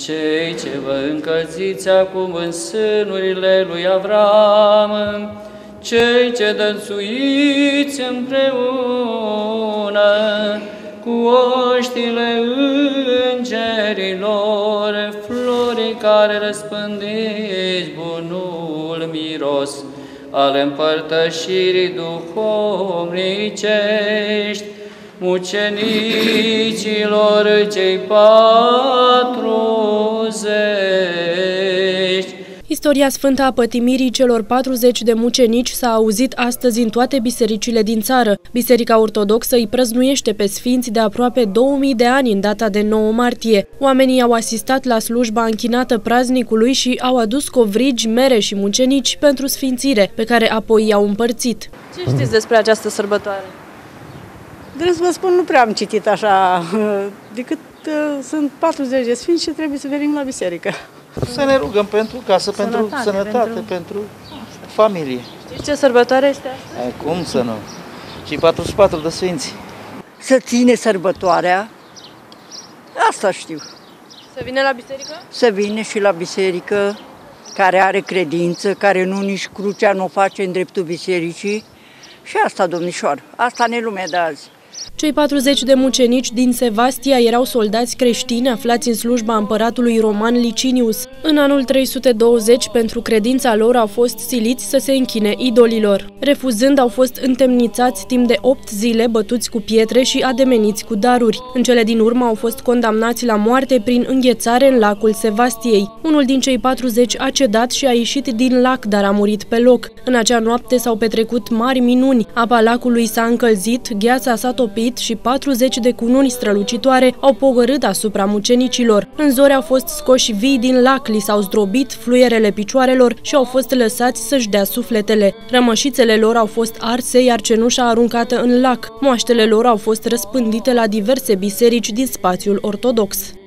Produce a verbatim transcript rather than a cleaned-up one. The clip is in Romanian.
cei ce vă încălziți acum în sânurile lui Avram, cei ce dănțuiți împreună cu oștile îngerilor, flori care răspândiți bunul miros al împărtășirii duhovnicești, mucenicilor cei patruzeci. Istoria sfântă a pătimirii celor patruzeci de mucenici s-a auzit astăzi în toate bisericile din țară. Biserica Ortodoxă îi prăznuiește pe sfinți de aproape două mii de ani în data de nouă martie. Oamenii au asistat la slujba închinată praznicului și au adus covrigi, mere și mucenici pentru sfințire, pe care apoi i-au împărțit. Ce știți despre această sărbătoare? Drept să vă spun, nu prea am citit așa, decât uh, sunt patruzeci de sfinți și trebuie să venim la biserică. Să ne rugăm pentru casă, sănătate, pentru sănătate, pentru, pentru familie. Știți ce sărbătoare este asta? E, cum să nu? Și patruzeci și patru de sfinți. Să ține sărbătoarea, asta știu. Să vină la biserică? Să vină și la biserică, care are credință, care nu nici crucea nu o face în dreptul bisericii. Și asta, domnișoară, asta ne lumea de azi. Cei patruzeci de mucenici din Sevastia erau soldați creștini aflați în slujba împăratului roman Licinius. În anul trei sute douăzeci, pentru credința lor, au fost siliți să se închine idolilor. Refuzând, au fost întemnițați timp de opt zile, bătuți cu pietre și ademeniți cu daruri. În cele din urmă au fost condamnați la moarte prin înghețare în lacul Sevastiei. Unul din cei patruzeci a cedat și a ieșit din lac, dar a murit pe loc. În acea noapte s-au petrecut mari minuni. Apa lacului s-a încălzit, gheața s-a topit și patruzeci de cununi strălucitoare au pogorât asupra mucenicilor. În zori au fost scoși vii din lac, li s-au zdrobit fluierele picioarelor și au fost lăsați să-și dea sufletele. Rămășițele lor au fost arse, iar cenușa aruncată în lac. Moaștele lor au fost răspândite la diverse biserici din spațiul ortodox.